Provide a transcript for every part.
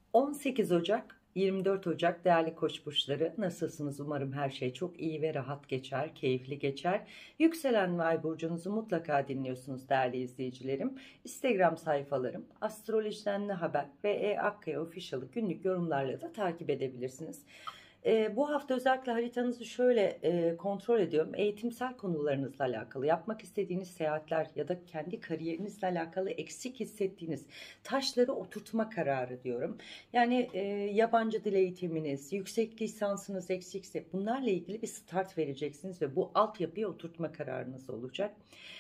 18 Ocak 24 Ocak değerli Koç burçları, nasılsınız? Umarım her şey çok iyi ve rahat geçer, keyifli geçer. Yükselen ve ay burcunuzu mutlaka dinliyorsunuz değerli izleyicilerim. Instagram sayfalarım Astrolojiden Ne Haber ve Akkaya Official'ı günlük yorumlarla da takip edebilirsiniz. Bu hafta özellikle haritanızı şöyle kontrol ediyorum. Eğitimsel konularınızla alakalı, yapmak istediğiniz seyahatler ya da kendi kariyerinizle alakalı eksik hissettiğiniz taşları oturtma kararı diyorum. Yani yabancı dil eğitiminiz, yüksek lisansınız eksikse bunlarla ilgili bir start vereceksiniz ve bu altyapıya oturtma kararınız olacak.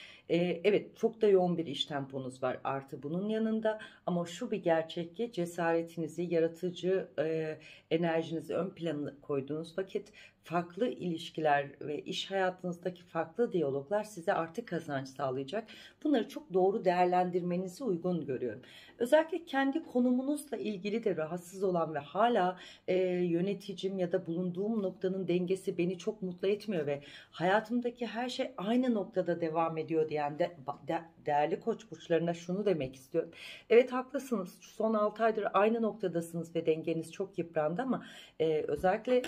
Evet, çok da yoğun bir iş temponuz var artı bunun yanında, ama şu bir gerçek ki cesaretinizi, yaratıcı enerjinizi ön plana koyduğunuz vakit farklı ilişkiler ve iş hayatınızdaki farklı diyaloglar size artık kazanç sağlayacak. Bunları çok doğru değerlendirmenizi uygun görüyorum. Özellikle kendi konumunuzla ilgili de rahatsız olan ve hala yöneticim ya da bulunduğum noktanın dengesi beni çok mutlu etmiyor ve hayatımdaki her şey aynı noktada devam ediyor diyen değerli Koç burçlarına şunu demek istiyorum. Evet, haklısınız. Şu son 6 aydır aynı noktadasınız ve dengeniz çok yıprandı, ama özellikle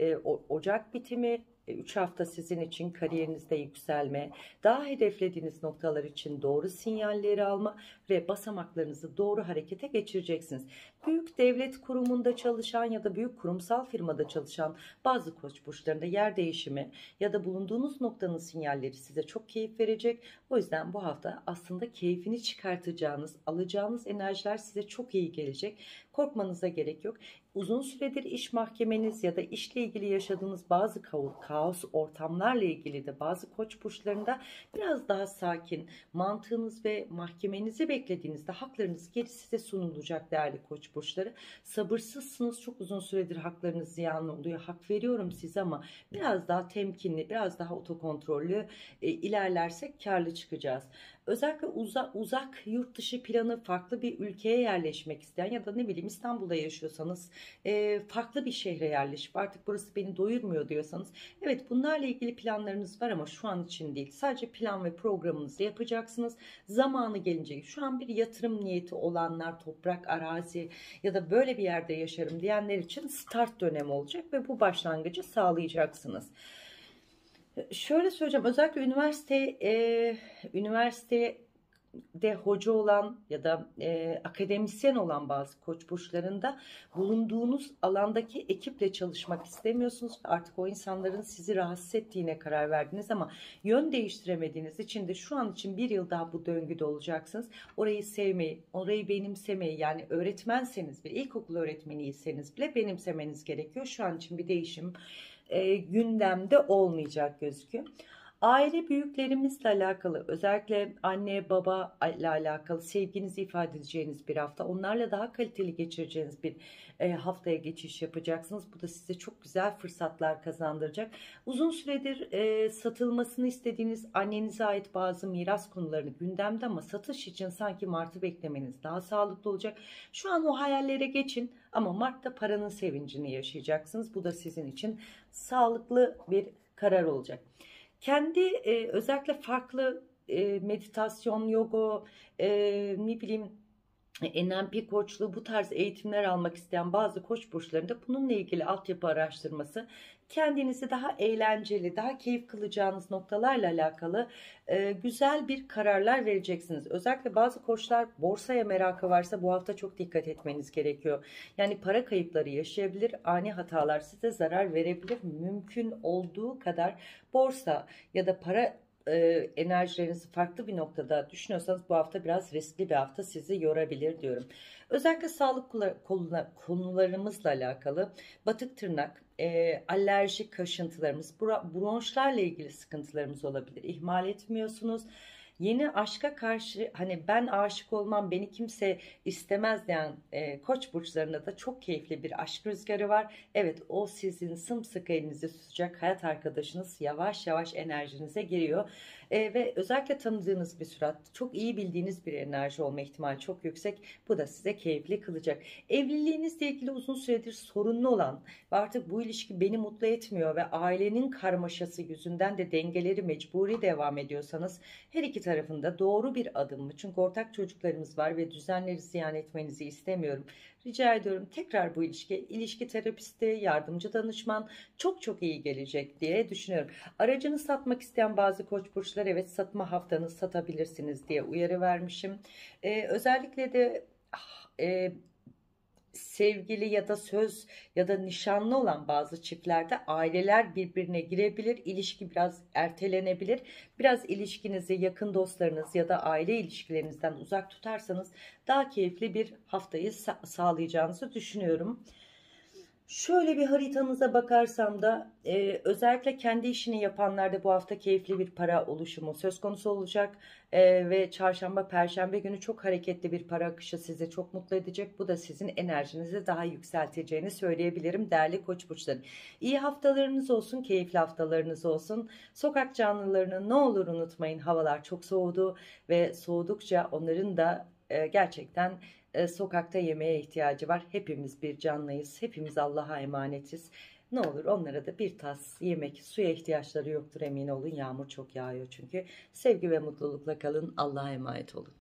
Ocak bitimi 3 hafta sizin için kariyerinizde yükselme, daha hedeflediğiniz noktalar için doğru sinyalleri alma ve basamaklarınızı doğru harekete geçireceksiniz. Büyük devlet kurumunda çalışan ya da büyük kurumsal firmada çalışan bazı Koç burçlarında yer değişimi ya da bulunduğunuz noktanın sinyalleri size çok keyif verecek. O yüzden bu hafta aslında keyfini çıkartacağınız, alacağınız enerjiler size çok iyi gelecek. Korkmanıza gerek yok. Uzun süredir iş mahkemeniz ya da işle ilgili yaşadığınız bazı kaos ortamlarla ilgili de bazı Koç burçlarında biraz daha sakin, mantığınız ve mahkemenizi beklediğinizde haklarınız geri size sunulacak değerli Koç burçları. Sabırsızsınız, çok uzun süredir haklarınız ziyan oluyor. Hak veriyorum size, ama biraz daha temkinli, biraz daha otokontrollü ilerlersek karlı çıkacağız. Özellikle uzak yurt dışı planı, farklı bir ülkeye yerleşmek isteyen ya da ne bileyim İstanbul'da yaşıyorsanız farklı bir şehre yerleşip artık burası beni doyurmuyor diyorsanız, evet, bunlarla ilgili planlarınız var ama şu an için değil. Sadece plan ve programınızı yapacaksınız. Zamanı gelince, şu an bir yatırım niyeti olanlar, toprak, arazi ya da böyle bir yerde yaşarım diyenler için start dönemi olacak ve bu başlangıcı sağlayacaksınız. Şöyle söyleyeceğim, özellikle üniversitede hoca olan ya da akademisyen olan bazı Koç burçlarında bulunduğunuz alandaki ekiple çalışmak istemiyorsunuz. Artık o insanların sizi rahatsız ettiğine karar verdiniz, ama yön değiştiremediğiniz için de şu an için bir yıl daha bu döngüde olacaksınız. Orayı sevmeyi, orayı benimsemeyi, yani öğretmenseniz bile, ilkokul öğretmeniyseniz bile benimsemeniz gerekiyor. Şu an için bir değişim gündemde olmayacak gözüküyor. Aile büyüklerimizle alakalı, özellikle anne baba ile alakalı sevginizi ifade edeceğiniz bir hafta. Onlarla daha kaliteli geçireceğiniz bir haftaya geçiş yapacaksınız. Bu da size çok güzel fırsatlar kazandıracak. Uzun süredir satılmasını istediğiniz annenize ait bazı miras konularını gündemde, ama satış için sanki Mart'ı beklemeniz daha sağlıklı olacak. Şu an o hayallere geçin, ama Mart'ta paranın sevincini yaşayacaksınız. Bu da sizin için sağlıklı bir karar olacak. Kendi özellikle farklı meditasyon, yoga, ne bileyim NLP koçluğu, bu tarz eğitimler almak isteyen bazı Koç burçlarında bununla ilgili altyapı araştırması, kendinizi daha eğlenceli, daha keyif kılacağınız noktalarla alakalı güzel bir kararlar vereceksiniz. Özellikle bazı koçlar borsaya merakı varsa bu hafta çok dikkat etmeniz gerekiyor. Yani para kayıpları yaşayabilir, ani hatalar size zarar verebilir. Mümkün olduğu kadar borsa ya da para enerjilerinizi farklı bir noktada düşünüyorsanız bu hafta biraz riskli bir hafta, sizi yorabilir diyorum. Özellikle sağlık konularımızla alakalı batık tırnak, alerjik kaşıntılarımız, bronşlarla ilgili sıkıntılarımız olabilir. İhmal etmiyorsunuz. Yeni aşka karşı, hani ben aşık olmam, beni kimse istemez diyen Koç burçlarında da çok keyifli bir aşk rüzgarı var. Evet, o sizin sımsıkı elinizi tutacak hayat arkadaşınız yavaş yavaş enerjinize giriyor. Ve özellikle tanıdığınız bir sürat, çok iyi bildiğiniz bir enerji olma ihtimali çok yüksek. Bu da size keyifli kılacak. Evliliğinizle ilgili uzun süredir sorunlu olan ve artık bu ilişki beni mutlu etmiyor ve ailenin karmaşası yüzünden de dengeleri mecburi devam ediyorsanız, her iki tarafında doğru bir adım mı? Çünkü ortak çocuklarımız var ve düzenleri ziyan etmenizi istemiyorum. Rica ediyorum, tekrar bu ilişki terapisti, yardımcı danışman çok çok iyi gelecek diye düşünüyorum. Aracını satmak isteyen bazı koç burçlar, evet, satma haftanız, satabilirsiniz diye uyarı vermişim. Özellikle de e, sevgili ya da söz ya da nişanlı olan bazı çiftlerde aileler birbirine girebilir, ilişki biraz ertelenebilir. Biraz ilişkinizi yakın dostlarınız ya da aile ilişkilerinizden uzak tutarsanız daha keyifli bir haftayı sağlayacağınızı düşünüyorum. Şöyle bir haritanıza bakarsam da özellikle kendi işini yapanlarda bu hafta keyifli bir para oluşumu söz konusu olacak. Ve çarşamba, perşembe günü çok hareketli bir para akışı sizi çok mutlu edecek. Bu da sizin enerjinizi daha yükselteceğini söyleyebilirim değerli koç burçları. İyi haftalarınız olsun, keyifli haftalarınız olsun. Sokak canlılarını ne olur unutmayın, havalar çok soğudu ve soğudukça onların da gerçekten sokakta yemeğe ihtiyacı var. Hepimiz bir canlıyız. Hepimiz Allah'a emanetiz. Ne olur onlara da bir tas yemek, suya ihtiyaçları yoktur, emin olun. Yağmur çok yağıyor çünkü. Sevgi ve mutlulukla kalın. Allah'a emanet olun.